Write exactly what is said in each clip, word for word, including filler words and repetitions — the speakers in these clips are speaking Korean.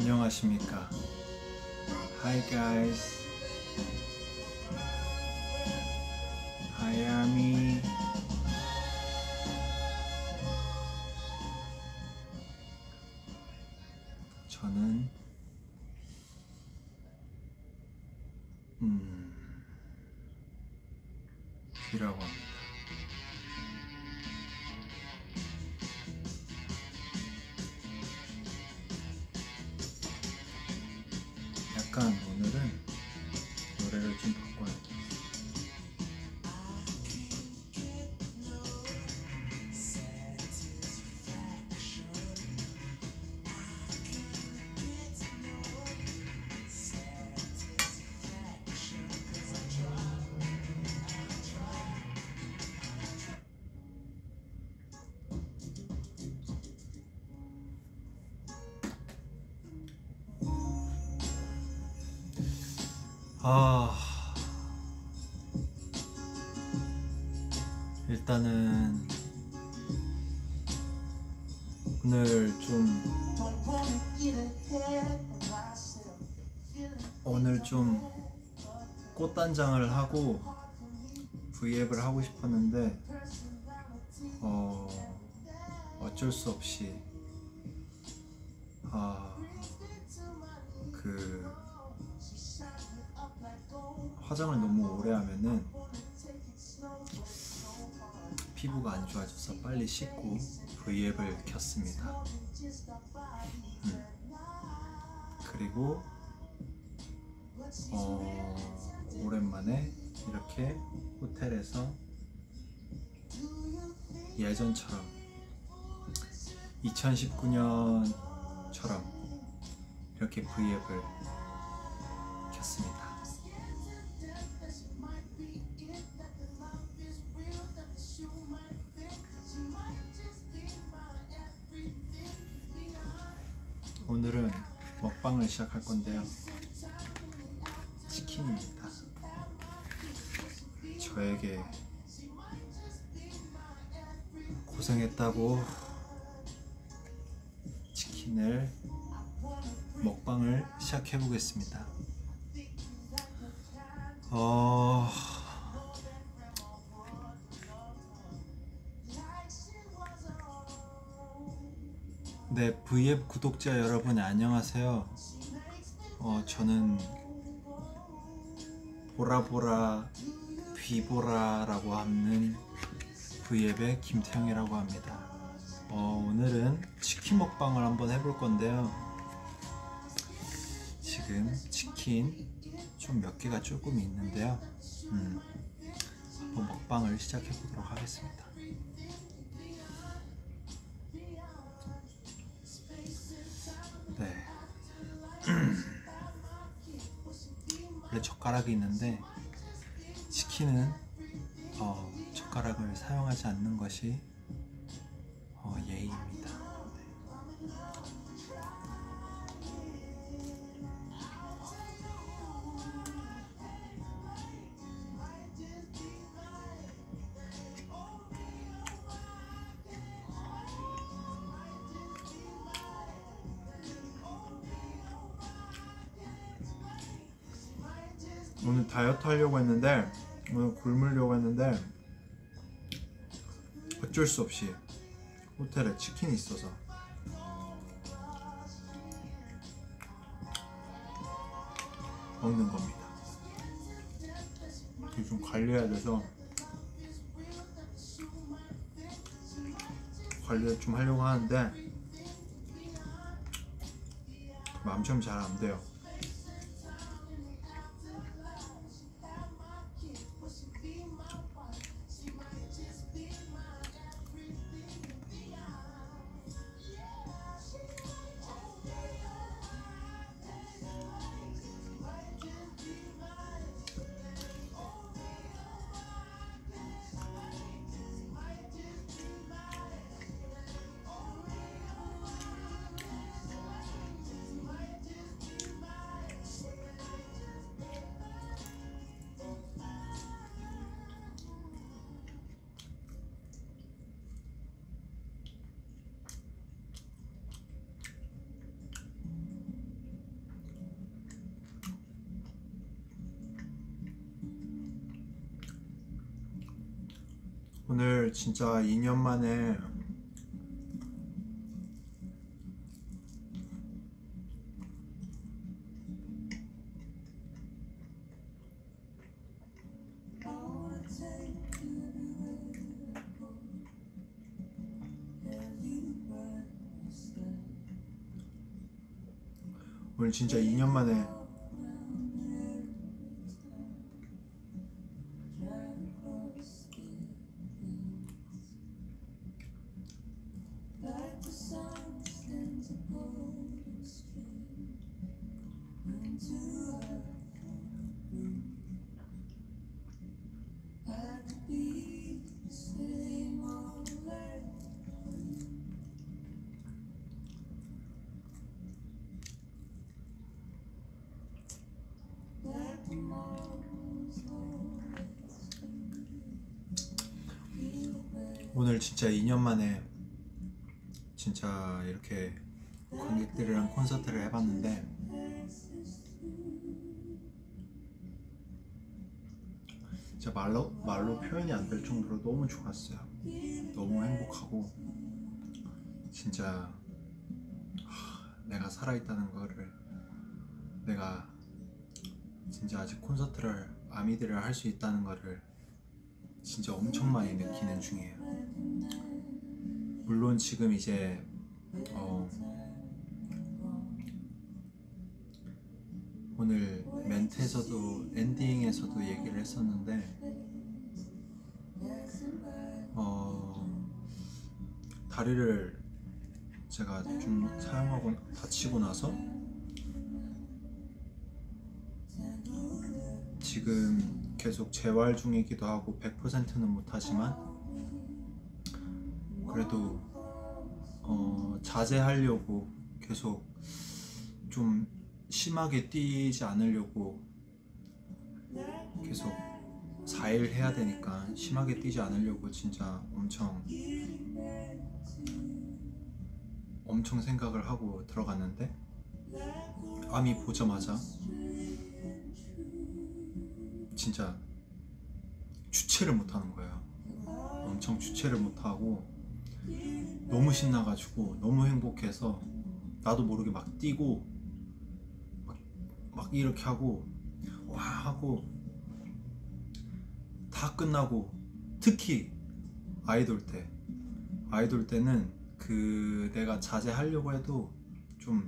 안녕하십니까. Hi guys. Hi Army. 저는 음 B라고 합니다. 약간 오늘은 노래를 좀 바꿔야 돼. 아, 일단은 오늘 좀 오늘 좀 꽃단장을 하고 브이앱을 하고 싶었는데 어, 어쩔 수 없이 아, 그 화장을 너무 오래 하면은 피부가 안 좋아져서 빨리 씻고 브이앱을 켰습니다. 음. 그리고 어, 오랜만에 이렇게 호텔에서 예전처럼 이천십구 년처럼 이렇게 브이앱을 켰습니다. 오늘은 먹방을 시작할 건데요. 치킨입니다. 저에게 고생했다고 치킨을 먹방을 시작해 보겠습니다. 어... 네, 브이앱 구독자 여러분 안녕하세요. 어, 저는 보라보라 비보라라고 하는 브이앱의 김태형이라고 합니다. 어, 오늘은 치킨 먹방을 한번 해볼 건데요. 지금 치킨 좀 몇 개가 조금 있는데요. 음, 한번 먹방을 시작해 보도록 하겠습니다. 네. 원래 젓가락이 있는데 치킨은 어, 젓가락을 사용하지 않는 것이 어, 예의입니다. 오늘 다이어트 하려고 했는데 오늘 굶으려고 했는데 어쩔 수 없이 호텔에 치킨이 있어서 먹는 겁니다. 이거 좀 관리해야 돼서 관리를 좀 하려고 하는데 마음처럼 잘 안 돼요. 오늘 진짜 이 년 만에 오늘 진짜 이 년 만에 오늘 진짜 이 년 만에 진짜 이렇게 관객들이랑 콘서트를 해봤는데 진짜 말로, 말로 표현이 안 될 정도로 너무 좋았어요. 너무 행복하고 진짜 하, 내가 살아있다는 거를, 내가 진짜 아직 콘서트를 아미들을 할 수 있다는 거를 진짜 엄청 많이 느끼는 중이에요. 물론 지금 이제 어 오늘 멘트에서도 엔딩에서도 얘기를 했었는데 어 다리를 제가 좀 사용하고 다치고 나서 지금 계속 재활 중이기도 하고 백 퍼센트는 못하지만 그래도 어, 자제하려고 계속 좀 심하게 뛰지 않으려고 계속 사 일 해야 되니까 심하게 뛰지 않으려고 진짜 엄청 엄청 생각을 하고 들어갔는데 암이 보자마자 진짜 주체를 못하는 거예요. 엄청 주체를 못하고 너무 신나가지고 너무 행복해서 나도 모르게 막 뛰고 막, 막 이렇게 하고 와 하고 다 끝나고, 특히 아이돌 때 아이돌 때는 그 내가 자제하려고 해도 좀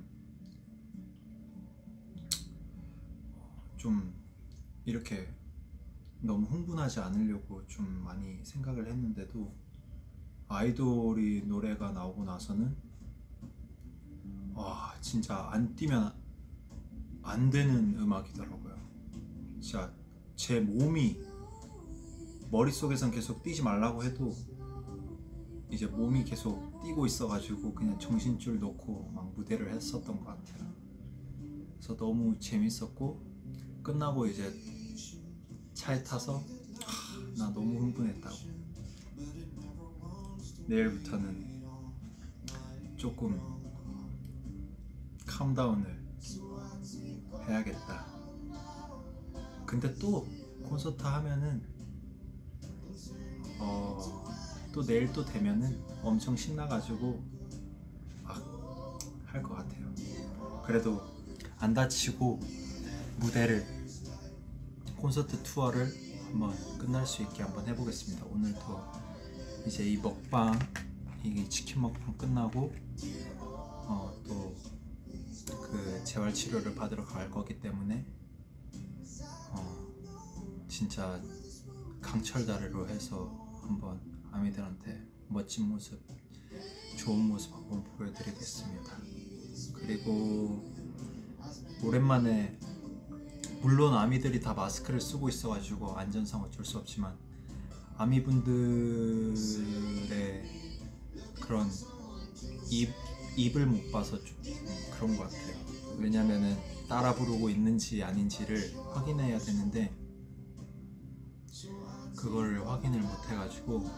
좀 이렇게 너무 흥분하지 않으려고 좀 많이 생각을 했는데도 아이돌이 노래가 나오고 나서는 와 진짜 안 뛰면 안 되는 음악이더라고요. 진짜 제 몸이 머릿속에선 계속 뛰지 말라고 해도 이제 몸이 계속 뛰고 있어가지고 그냥 정신줄 놓고 막 무대를 했었던 것 같아요. 그래서 너무 재밌었고 끝나고 이제 차에 타서 하, 나 너무 흥분했다고, 내일부터는 조금 캄다운을 해야겠다. 근데 또 콘서트 하면은 어, 또 내일 또 되면은 엄청 신나가지고 막 할 것 같아요. 그래도 안 다치고 무대를, 콘서트 투어를 한번 끝날 수 있게 한번 해보겠습니다. 오늘도 이제 이 먹방, 이 치킨 먹방 끝나고 어, 또 그 재활 치료를 받으러 갈 거기 때문에 어, 진짜 강철다리로 해서 한번 아미들한테 멋진 모습, 좋은 모습 한번 보여드리겠습니다. 그리고 오랜만에, 물론 아미들이 다 마스크를 쓰고 있어가지고 안전상 어쩔 수 없지만 아미분들의 그런 입, 입을 못 봐서 좀 그런 것 같아요. 왜냐면은 따라 부르고 있는지 아닌지를 확인해야 되는데 그걸 확인을 못 해가지고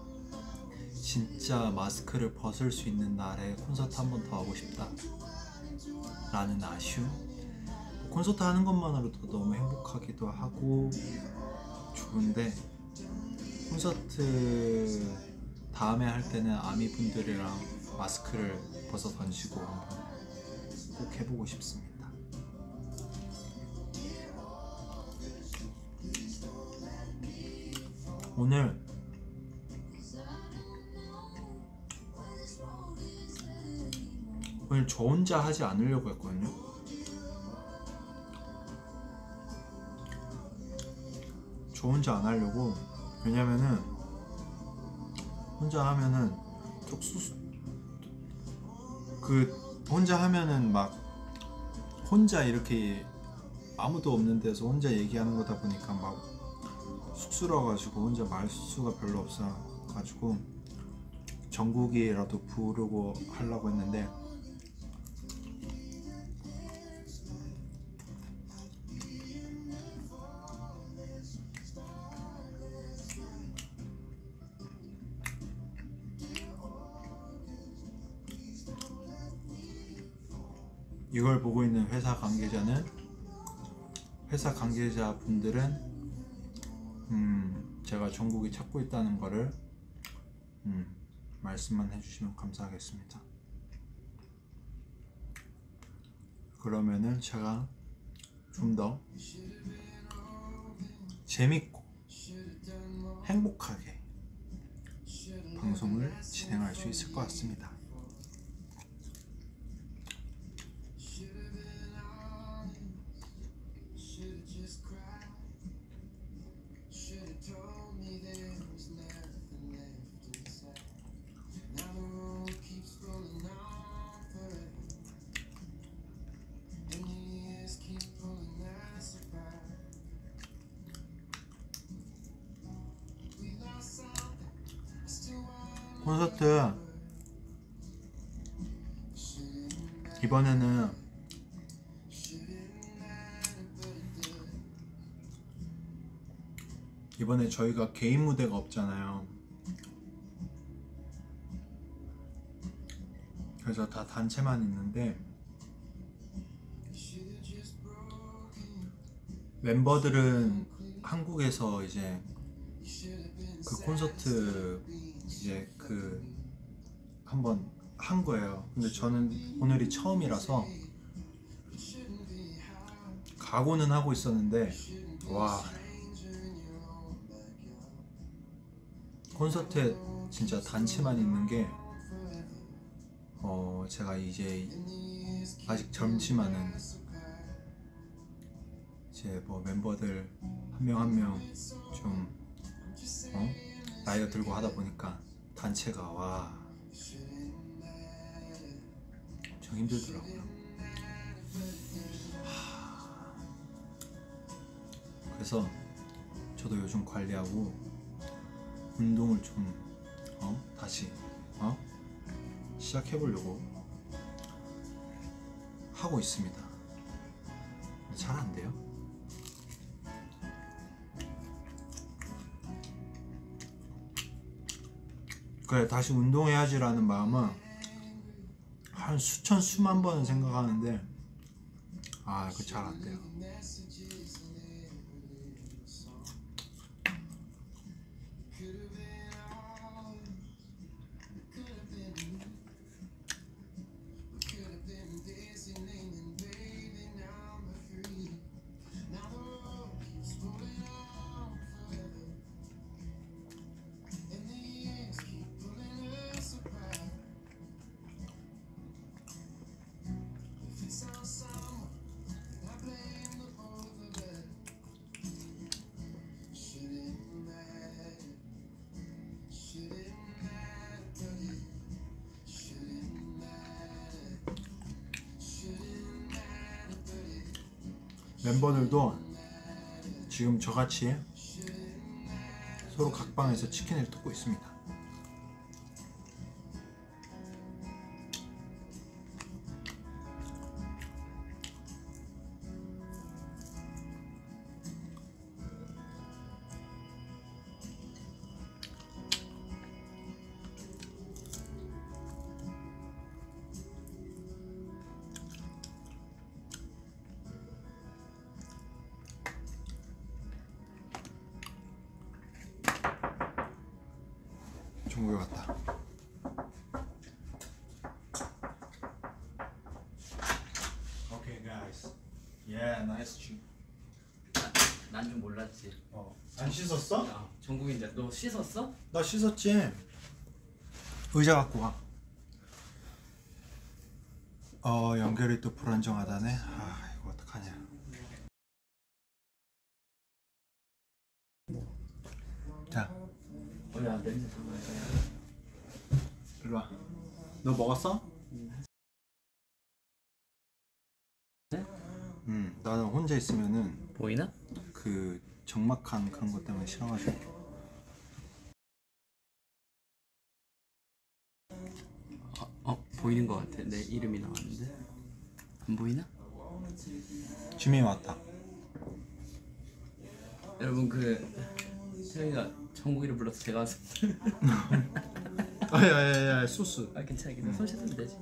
진짜 마스크를 벗을 수 있는 날에 콘서트 한 번 더 하고 싶다 라는 아쉬움. 콘서트 하는 것만으로도 너무 행복하기도 하고 좋은데 콘서트 다음에 할 때는 아미 분들이랑 마스크를 벗어 던지고 한번 꼭 해보고 싶습니다. 오늘 오늘 저 혼자 하지 않으려고 했거든요. 저 혼자 안 하려고. 왜냐면은 혼자 하면은 톡수 그 혼자 하면은 막 혼자 이렇게 아무도 없는 데서 혼자 얘기하는 거다 보니까 막 쑥스러워가지고 혼자 말수가 별로 없어가지고 정국이라도 부르고 하려고 했는데 이걸 보고 있는 회사 관계자는 회사 관계자 분들은 음 제가 정국이 찾고 있다는 거를 음 말씀만 해주시면 감사하겠습니다. 그러면은 제가 좀 더 재밌고 행복하게 방송을 진행할 수 있을 것 같습니다. 콘서트 이번에는 이번에 저희가 개인 무대가 없잖아요. 그래서 다 단체만 있는데 멤버들은 한국에서 이제 그 콘서트 이제 그 한번 한 거예요. 근데 저는 오늘이 처음이라서 각오는 하고 있었는데 와 콘서트에 진짜 단체만 있는 게 어 제가 이제 아직 젊지만은 이제 뭐 멤버들 한 명 한 명 좀 어? 나이가 들고 하다 보니까 단체가 와 엄청 힘들더라고요. 그래서 저도 요즘 관리하고 운동을 좀 어? 다시 어? 시작해보려고 하고 있습니다. 잘 안 돼요. 그래 다시 운동해야지라는 마음은 한 수천 수만 번은 생각하는데 아 그거 잘 안 돼요. 멤버들도 지금 저같이 서로 각 방에서 치킨을 뜯고 있습니다. 중국에 왔다. Okay, guys. Yeah, nice shoe. 난 좀 몰랐지. 어, 안 씻었어? 야, 전국인데 너 씻었어? 나 씻었지. 의자 갖고 와. 어, 연결이 또 불안정하다네. 아, 이거 어떡하냐. 자, 어야 냄새 정말. 일로 와. 너 먹었어? 네? 음, 나는 혼자 있으면은 보이나? 그 적막한 그런 것 때문에 싫어가지고. 어, 어 보이는 것 같아. 내 이름이 나왔는데 안 보이나? 지민이 왔다. 여러분 그 태영이가 정국이를 불러서 제가 왔습니다. 아야야야 소스. 아 괜찮아 괜찮아. 손 씻으면 되지.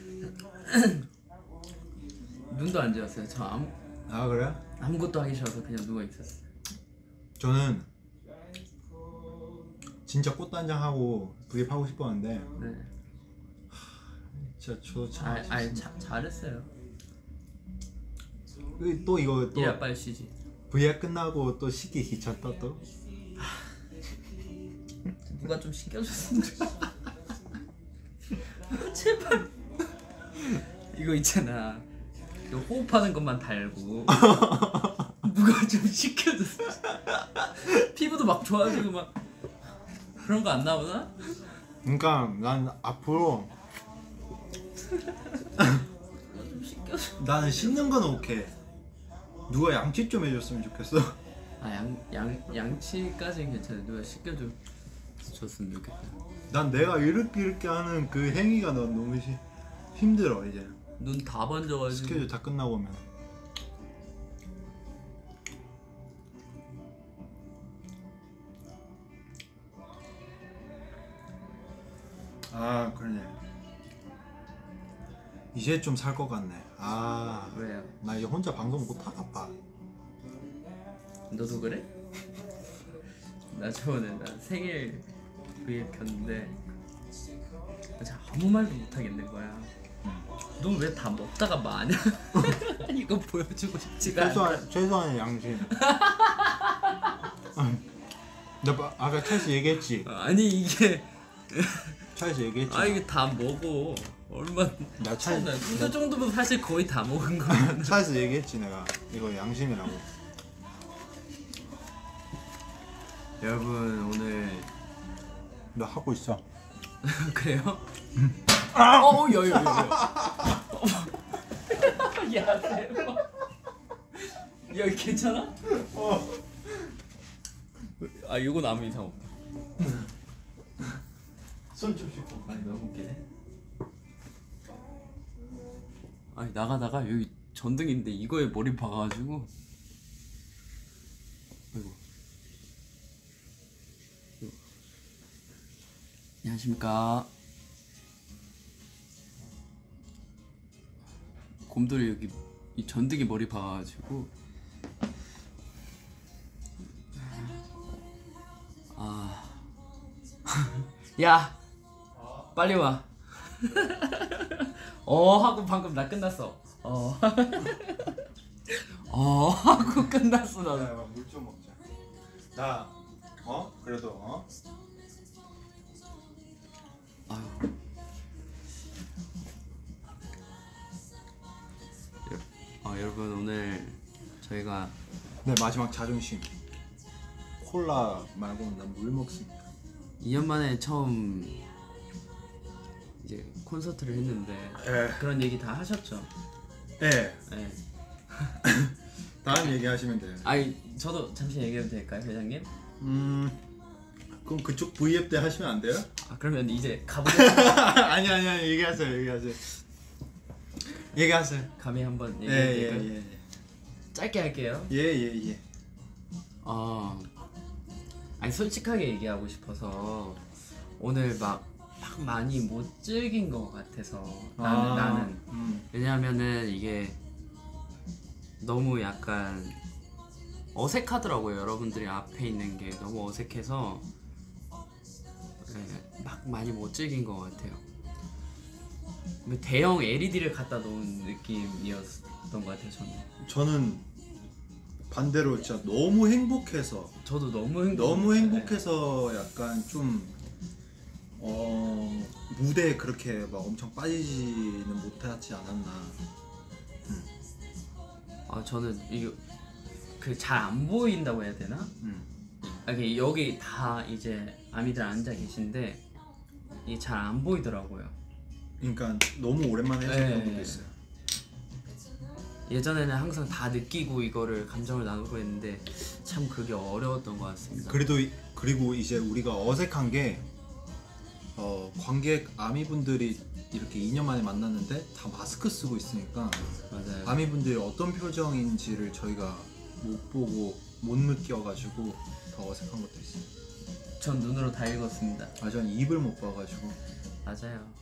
눈도 안 지웠어요. 저 아무 아 그래? 아무것도 하기 싫어서 그냥 누워 있었어요. 저는 진짜 꽃단장하고 브이앱 하고 싶었는데 네. 진짜 저 참. 아, 아 자, 잘했어요. 또 이거 또 이래 빨리 쉬지. 브이앱 끝나고 또 씻기 귀찮다 또. 누가 좀 시켜줬으면 좋겠어. 제발. 이거 있잖아. 이거 호흡하는 것만 달고 누가 좀 시켜줬어. 피부도 막 좋아지고 막 그런 거 안 나오나? 그러니까 난 앞으로 좀 시켜줘. 나는 씻는 건 오케이. 누가 양치 좀 해줬으면 좋겠어. 아양 양 양치까지는 괜찮아. 누가 시켜줘 줬으면 좋겠다. 난 내가 이렇게 이렇게 하는 그 행위가 난 너무 시, 힘들어 이제. 눈 다 번져가지고. 스케줄 다 끝나고 오면. 아 그러네. 이제 좀 살 것 같네. 아 왜요? 나 이제 혼자 방송 못 하겠다. 너도 그래? 나 저번에 나 생일 브이앱 켰는데 진짜 아무 말도 못 하겠는 거야. 너 왜 다 먹다가 마냐? 이거 보여주고 싶지가 않아. 최소한 최소한의 양심. 나 봐- 아까 차에서 얘기했지. 아니 이게 차에서 얘기했지. 아 이게 다 먹어. 얼마 나 차에 나 이거 정도면 사실 거의 다 먹은 거야. 차에서 얘기했지 내가. 이거 양심이라고. 여러분 오늘 나 하고 있어. 그래요? 어, 여여 여여. 야 대박. 야 괜찮아? 어. 아 이건 아무 이상 없다. 손좀 씻고. 아니 너무 웃기네. 아니 나가다가 여기 전등인데 이거에 머리 박아가지고. 아이고. 안녕하십니까. 곰돌이 여기 이 전등에 머리 박아가지고. 아. 야. 빨리 와. 어 하고 방금 나 끝났어. 어. 어 하고 끝났어 나는. 물 좀 먹자. 나 어? 그래도 어? 아유. 아 여러분 오늘 저희가 네 마지막 자존심. 콜라 말고는 난 물 먹습니다. 이 년 만에 처음 이제 콘서트를 했는데 에. 그런 얘기 다 하셨죠? 예. 네. 다음 얘기하시면 돼요. 아니 저도 잠시 얘기해도 될까요, 회장님? 음. 그럼 그쪽 브이앱 때 하시면 안 돼요? 아 그러면 이제 가보겠습니다. 아니 아니 아니 얘기하세요 얘기하세요. 얘기하세요. 감히 한번 예 얘기해도 예 될까요? 예. 짧게 할게요. 예 예 예. 어, 아니 솔직하게 얘기하고 싶어서 오늘 막, 막 많이 못 즐긴 것 같아서 나는 아, 나는 음. 왜냐하면은 이게 너무 약간 어색하더라고요. 여러분들이 앞에 있는 게 너무 어색해서 네, 막 많이 못 즐긴 것 같아요. 대형 엘이디를 갖다 놓은 느낌이었던 것 같아요. 저는 저는 반대로 진짜 너무 행복해서 저도 너무 행복 너무 행복해서 약간 좀 어, 무대에 그렇게 막 엄청 빠지지는 못하지 않았나. 음. 아 저는 이게 그 잘 안 보인다고 해야 되나? 음. 아, 이게 여기 다 이제 아미들 앉아 계신데 이게 잘 안 보이더라고요. 그러니까 너무 오랜만에 해서 그런 네. 것도 있어요. 예전에는 항상 다 느끼고 이거를 감정을 나누고 했는데 참 그게 어려웠던 것 같습니다. 그래도 이- 그리고 이제 우리가 어색한 게 어, 관객 아미분들이 이렇게 이 년 만에 만났는데 다 마스크 쓰고 있으니까 맞아요. 아미분들이 어떤 표정인지를 저희가 못 보고 못 느껴가지고 더 어색한 것도 있어요. 전 눈으로 다 읽었습니다. 아, 전 입을 못 봐가지고 맞아요.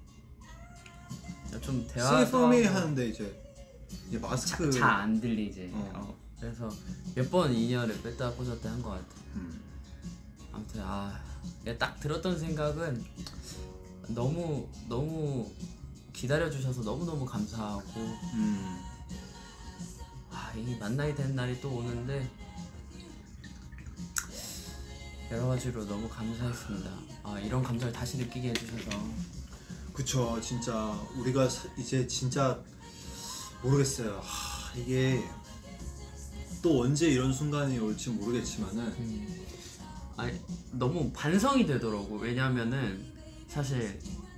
좀 대화도 세이프미 하고 하는데 이제 이제 마스크 잘 안 들리지. 어. 어. 그래서 몇 번 인이어를 뺐다 꽂았다 한 것 같아요. 음. 아무튼 아, 내가 딱 들었던 생각은 너무 너무 기다려 주셔서 너무 너무 감사하고 음. 아, 이 만나게 된 날이 또 오는데 여러 가지로 너무 감사했습니다. 아, 이런 감정을 다시 느끼게 해주셔서 그쵸. 진짜 우리가 사- 이제 진짜 모르겠어요. 하, 이게 또 언제 이런 순간이 올지 모르겠지만은 음, 아니 너무 반성이 되더라고. 왜냐면은 사실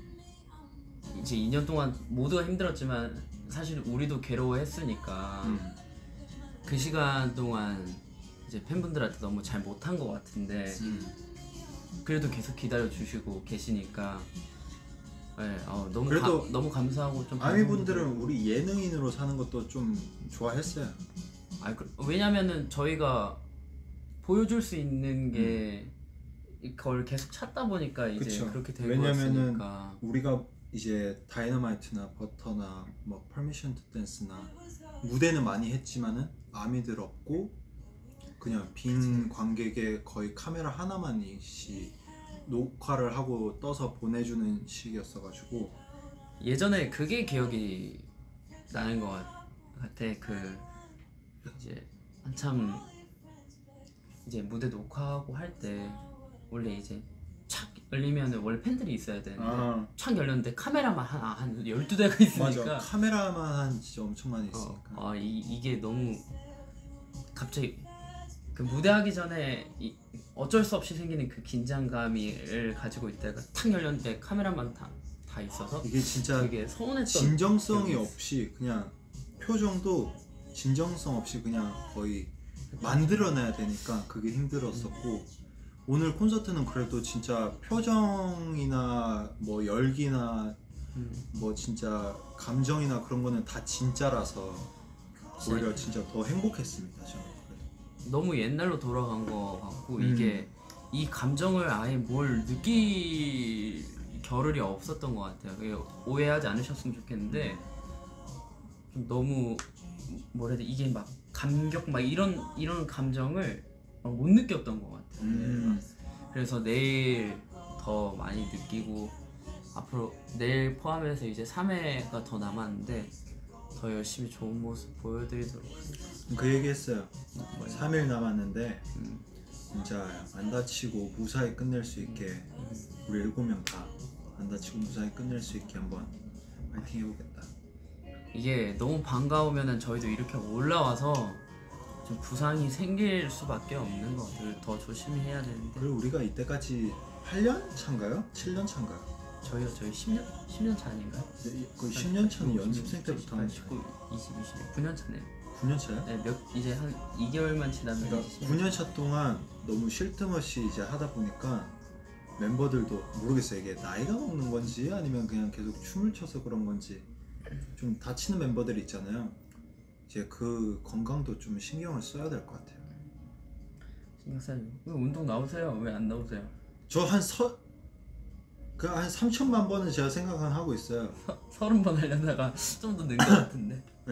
이제 이 년 동안 모두가 힘들었지만 사실 우리도 괴로워했으니까 음. 그 시간 동안 이제 팬분들한테 너무 잘 못한 것 같은데 음. 그래도 계속 기다려 주시고 계시니까 네, 어, 너무 그래도 가, 너무 감사하고 좀 아미분들은 우리 예능인으로 사는 것도 좀 좋아했어요. 아, 그, 왜냐면은 저희가 보여줄 수 있는 게 그걸 계속 찾다 보니까 이제 그쵸. 그렇게 되고 왜냐면은 있으니까 우리가 이제 다이너마이트나 버터나 뭐 퍼미션 투 댄스나 무대는 많이 했지만은 아미들 없고 그냥 빈 관객에 거의 카메라 하나만이시 녹화를 하고 떠서 보내주는 식이었어가지고 예전에 그게 기억이 나는 것 같- 같아. 그 이제 한참 이제 무대 녹화하고 할 때 원래 이제 착 열리면 원래 팬들이 있어야 되는데 아. 착 열렸는데 카메라만 한, 아, 한 열두 대가 있으니까 맞아. 카메라만 한 진짜 엄청 많이 있으니까. 어, 아, 이, 이게 너무 갑자기 그 무대하기 전에 이, 어쩔 수 없이 생기는 그 긴장감을 가지고 있다가 탁 열렸는데 카메라만 다, 다 있어서 이게 진짜 되게 서운했던 진정성이 기억이 없이 그냥 표정도 진정성 없이 그냥 거의 만들어내야 되니까 그게 힘들었었고 오늘 콘서트는 그래도 진짜 표정이나 뭐 열기나 음, 뭐 진짜 감정이나 그런 거는 다 진짜라서 오히려 진짜 더 행복했습니다. 저는 그래도. 너무 옛날로 돌아간 것 같고 음. 이게 이 감정을 아예 뭘 느낄 겨를이 없었던 것 같아요. 그게 오해하지 않으셨으면 좋겠는데 좀 너무 뭐라 해야 돼 이게 막 감격 막 이런 이런 감정을 막못 느꼈던 것 같아요. 음. 그래서 내일 더 많이 느끼고 앞으로 내일 포함해서 이제 삼 회가 더 남았는데 더 열심히 좋은 모습 보여드리도록 하겠습니다. 그 얘기했어요. 뭐예요? 삼 일 남았는데 음. 진짜 안 다치고 무사히 끝낼 수 있게 우리 일곱 명 다 안 다치고 무사히 끝낼 수 있게 한번 파이팅 해보겠다. 이게 너무 반가우면은 저희도 이렇게 올라와서 좀 부상이 생길 수밖에 없는 것 같아요. 더 조심히 해야 되는데 그리고 우리가 이때까지 팔 년 차인가요? 칠 년 차인가요? 저희가 저희 십 년 십 년 차 아닌가요? 거의 십 년 차는 연습생 때부터 하는 십구, 이십, 이십, 구 년 차네요. 구 년 차요? 네, 몇 이제 한 이 개월만 지나면 그러니까 이제 십 구 년 차 동안 너무 쉴 틈 없이 이제 하다 보니까 멤버들도 모르겠어요. 이게 나이가 먹는 건지 아니면 그냥 계속 춤을 춰서 그런 건지 좀 다치는 멤버들이 있잖아요. 이제 그 건강도 좀 신경을 써야 될 것 같아요. 신경 써요. 왜 운동 나오세요? 왜 안 나오세요? 저 한 서, 그 한 삼천만 번은 제가 생각은 하고 있어요. 서른 번 하려다가 좀 더 는 것 같은데. 네.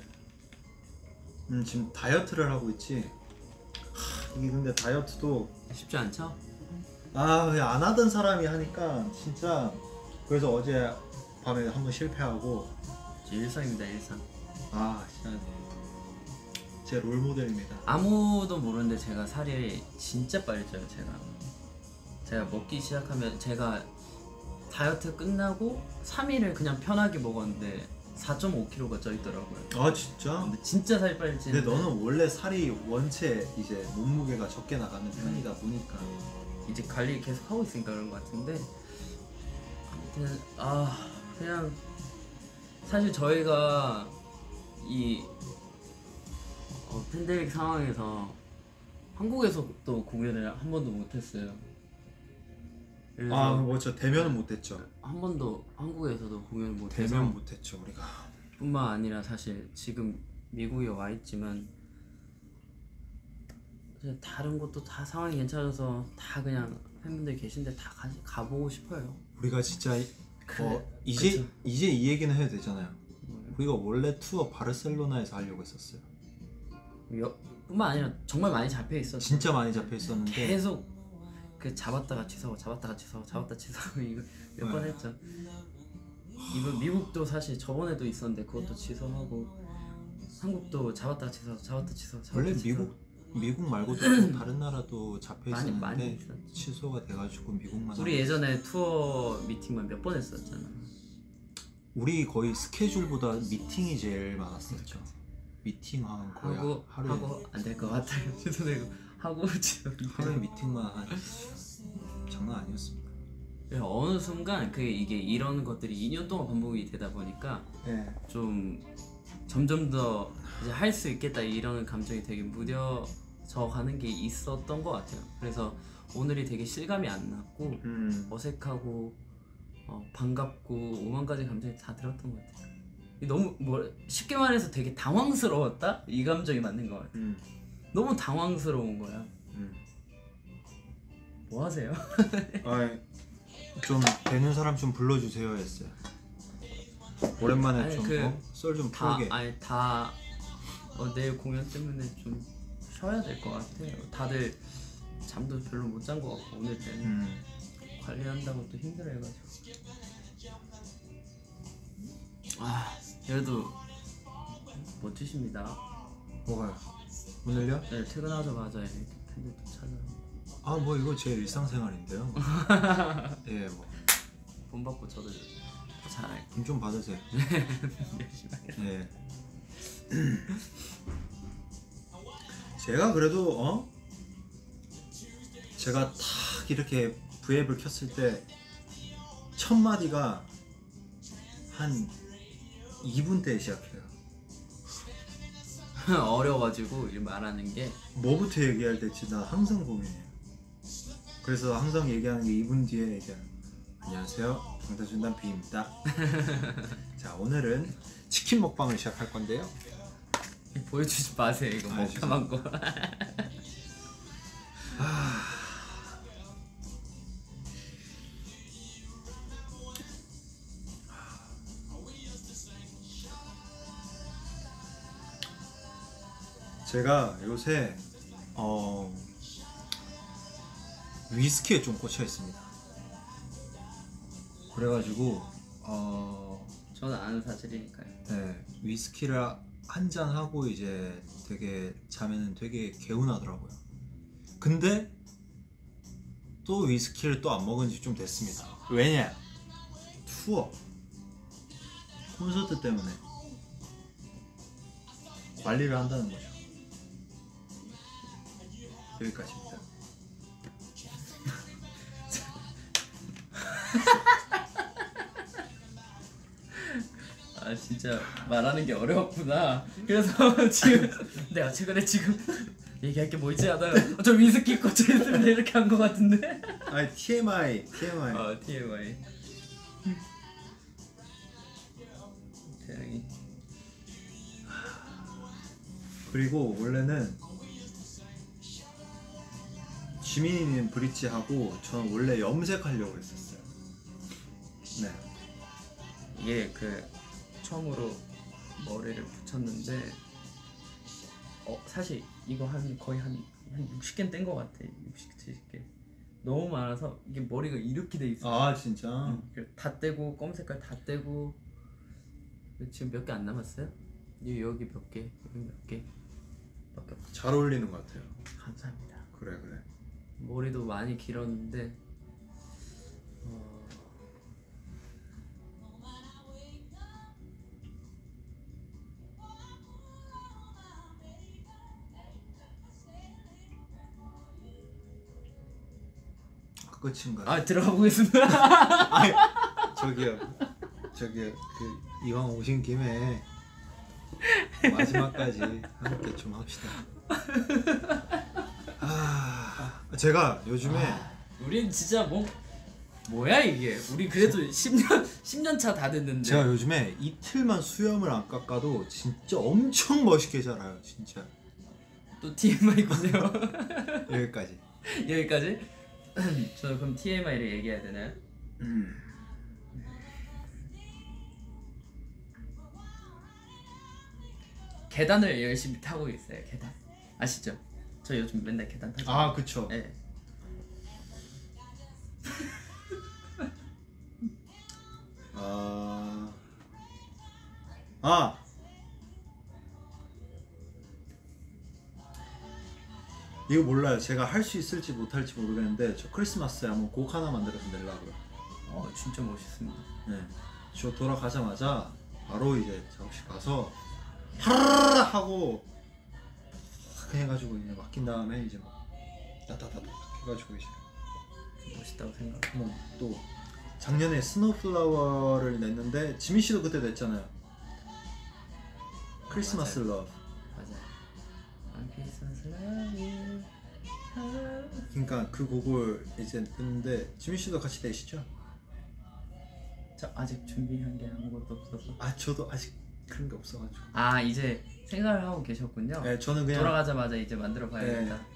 음, 지금 다이어트를 하고 있지. 하, 이게 근데 다이어트도 쉽지 않죠? 아, 그냥 안 하던 사람이 하니까 진짜. 그래서 어제 밤에 한번 실패하고. 일상입니다 일상. 아, 진짜 제 롤모델입니다. 아무도 모르는데 제가 살이 진짜 빨리 쪄요. 제가 제가 먹기 시작하면 제가 다이어트 끝나고 삼 일을 그냥 편하게 먹었는데 사 점 오 킬로그램가 쪄 있더라고요. 아, 진짜? 근데 진짜 살이 빨리 근데 찌는데 너는 원래 살이 원체 이제 몸무게가 적게 나가는 편이다 보니까. 이제 관리 계속 하고 있으니까 그런 것 같은데 아무튼 아 그냥 사실 저희가 이 어, 팬데믹 상황에서 한국에서 또 공연을 한 번도 못했어요. 그래서 아, 뭐 저 대면은 못했죠. 한 번도 한국에서도 공연을 못해서 대면 못했죠 우리가. 뿐만 아니라 사실 지금 미국에 와 있지만 이제 다른 곳도 다 상황이 괜찮아서 다 그냥 팬분들 계신데 다 가, 가보고 싶어요. 우리가 진짜 이- 그래, 어, 이제 그쵸. 이제 이 얘기는 해도 되잖아요. 뭐요? 우리가 원래 투어 바르셀로나에서 하려고 했었어요. 여, 뿐만 아니라 정말 많이 잡혀 있었어. 진짜 많이 잡혀 있었는데 계속 그 잡았다가 취소하고 잡았다가 취소하고 잡았다 취소하고 이거 몇 번 네. 했죠. 이번 미국도 사실 저번에도 있었는데 그것도 취소하고 한국도 잡았다가 취소하고 잡았다 취소하고 잡았다 원래 취소하고. 미국 미국 말고도 또 다른 나라도 잡혀 많이- 많이 있었는데 있었죠. 취소가 돼가지고 미국만. 우리 하고 예전에 투어 미팅만 몇 번 했었잖아. 우리 거의 스케줄보다 미팅이 제일 많았었죠. 미팅한 거의 하고 하루에 하고 안 될 것 같아요. 취소되고 하고 취소. 하루에 미팅만 한 장난 아니었습니다. 어느 순간 그 이게 이런 것들이 이 년 동안 반복이 되다 보니까 네. 좀 점점 더 이제 할 수 있겠다 이런 감정이 되게 무뎌져 가는 게 있었던 것 같아요. 그래서 오늘이 되게 실감이 안 났고 음. 어색하고 어, 반갑고 오만 가지 감정이 다 들었던 것 같아요. 너무 뭐 쉽게 말해서 되게 당황스러웠다? 이 감정이 맞는 것 같아요. 음. 너무 당황스러운 거야. 음. 뭐 하세요? 아좀 되는 사람 좀 불러주세요 했어요. 오랜만에 아니, 좀 그 썰 좀 다 풀게. 아니 다 어, 내일 공연 때문에 좀 쉬어야 될 것 같아요. 다들 잠도 별로 못 잔 것 같고 오늘 때는 음. 관리한다고 또 힘들어해가지고. 아 그래도 멋지십니다. 뭐가요? 오늘요? 내일 퇴근하자마자 이렇게 팬들도 찾아오고 아 뭐 이거 제 일상생활인데요. 예, 뭐 돈 받고 저도 잘할게요. 돈 좀 받으세요. 열심히 하겠습니다. 예. 제가 그래도 어 제가 탁 이렇게 브이앱을 켰을 때 첫 마디가 한 이 분 때 시작해요. 어려가지고 이 말하는 게 뭐부터 얘기해야 될지 나 항상 고민해요. 그래서 항상 얘기하는 게 이 분 뒤에 얘기해요. 안녕하세요, 방탄소년단 B입니다. 자, 오늘은 치킨 먹방을 시작할 건데요. 보여주지 마세요 이거 아, 먹감한 거. 제가 요새 어 위스키에 좀 꽂혀 있습니다. 그래가지고 어 저는 아는 사실이니까요. 네, 위스키를 한 잔 하고 이제 되게 자면은 되게 개운하더라고요. 근데 또 위스키를 또 안 먹은 지 좀 됐습니다. 왜냐? 투어 콘서트 때문에 관리를 한다는 거죠. 여기까지입니다. 아 진짜 말하는 게 어려웠구나. 그래서 지금 내가 최근에 지금 얘기할 게 뭐 있지 않아요? 어, 저 위스키 꽂혀 있습니다 이렇게 한 거 같은데. 아니 티엠아이 티엠아이 어 티엠아이. 태양이. 그리고 원래는 지민이는 브릿지 하고 저는 원래 염색하려고 했었어요. 네. 이게 그 처음으로 머리를 붙였는데 어 사실 이거 한 거의 한 한 육십 개는 뗀 거 같아. 육십, 칠십 개. 너무 많아서 이게 머리가 이렇게 돼 있어. 아 진짜? 응. 다 떼고 검은 색깔 다 떼고 지금 몇 개 안 남았어요? 여기 여기 몇 개, 여기 몇 개. 밖에 없어. 잘 어울리는 것 같아요. 감사합니다. 그래 그래. 머리도 많이 길었는데 어... 끝인가요? 아 들어가 보겠습니다. 아니, 저기요, 저기요, 그 이왕 오신 김에 마지막까지 함께 좀 합시다. 아, 제가 요즘에 아, 우린 진짜 뭐 뭐야 이게? 우리 그래도 십 년 십 년 차 다 됐는데. 제가 요즘에 이틀만 수염을 안 깎아도 진짜 엄청 멋있게 자라요, 진짜. 또 티엠아이군요. 여기까지. 여기까지? 저 그럼 티엠아이를 얘기해야 되나요? 음. 계단을 열심히 타고 있어요. 계단 아시죠? 저 요즘 맨날 계단 타죠. 아 그쵸. 네. 아, 아, 이거 몰라요. 제가 할 수 있을지 못할지 모르겠는데 저 크리스마스에 한번 곡 하나 만들어서 내려고요. 어 진짜 멋있습니다. 네, 저 돌아가자마자 바로 이제 작업실 가서 하르르 하고 확 해가지고 이제 맡긴 다음에 이제 막 따다다다 해가지고 이제 멋있다고 생각. 한번 또 작년에 스노우플라워를 냈는데 지민 씨도 그때 냈잖아요. 크리스마스 맞아요. 러브. 맞아요. I'm Christmas love you. 그러니까 그 곡을 이제 냈는데 지민 씨도 같이 내시죠? 저 아직 준비한 게 아무것도 없어서. 아 저도 아직 그런 게 없어가지고. 아 이제 생각을 하고 계셨군요. 네, 저는 그냥 돌아가자마자 이제 만들어 봐야겠다. 네.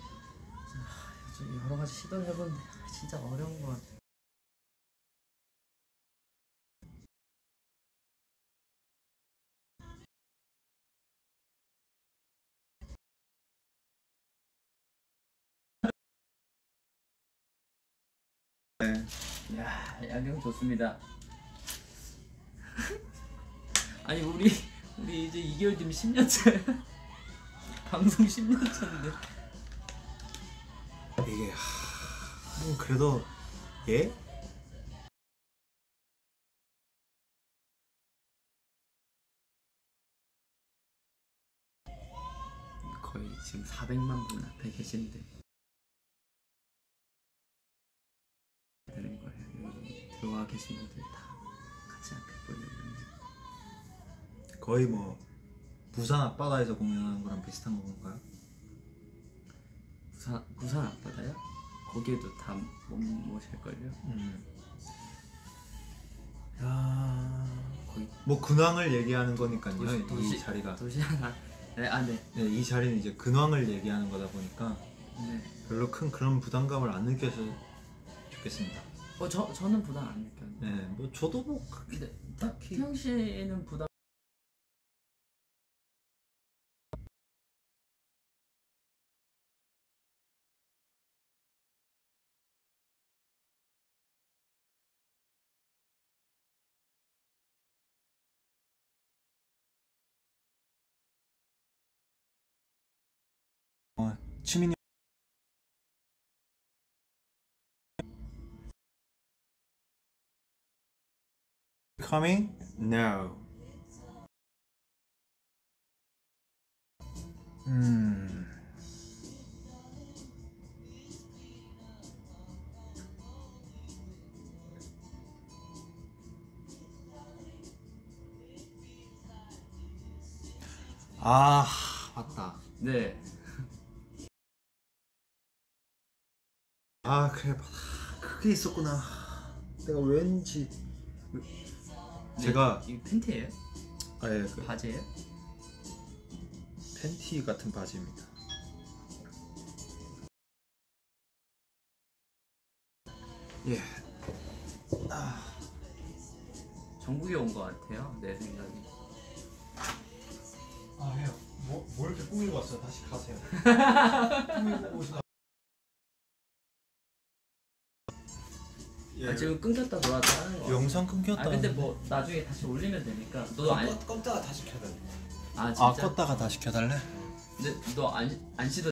좀 여러 가지 시도를 해보는데 진짜 어려운 것 같아. 네. 야 야경 좋습니다. 아니 우리 우리 이제 이 개월 뒤면 십 년 차야. 방송 십 년 차인데. 이게 하... 음, 그래도 예? 거의 지금 사백만 분 앞에 계신데 되는 거예요. 여기 들어와 계신 분들 다 같이 앞에 보이는. 거의 뭐 부산 앞바다에서 공연하는 거랑 비슷한 건가요? 부산 부산 앞바다요? 거기에도 다 못 모실걸요? 음. 야, 거의 뭐 근황을 얘기하는 거니까요. 도시, 이 도시, 자리가. 도시 하나. 네, 아 네. 네, 이 자리는 이제 근황을 얘기하는 거다 보니까 네. 별로 큰 그런 부담감을 안 느껴서 좋겠습니다. 어, 저 저는 부담 안 느꼈는데. 네, 뭐 저도 뭐 근데 딱히 태영 씨는 부담. 어, 치민이 coming? No. 음. 아, 맞다. 네. 아, 그래. 그게 있었구나. 내가 왠지 제가 이 팬티예요? 아예 그 바지예요? 팬티 같은 바지입니다. 예. 아, 전국에 온 것 같아요. 내 생각에. 아 해요. 뭐, 뭐 이렇게 꾸미고 왔어요? 다시 가세요. 꾸미고 오시다. 예. 아, 지금 끊겼다 돌아왔다 하는 거. 영상 끊겼다. 아 근데 뭐 나중에 다시 올리면 되니까. 너도 안. 껐, 껐다가 다시 켜달래. 아 진짜. 아 껐다가 다시 켜달래? 근데 너 안 안 씻어.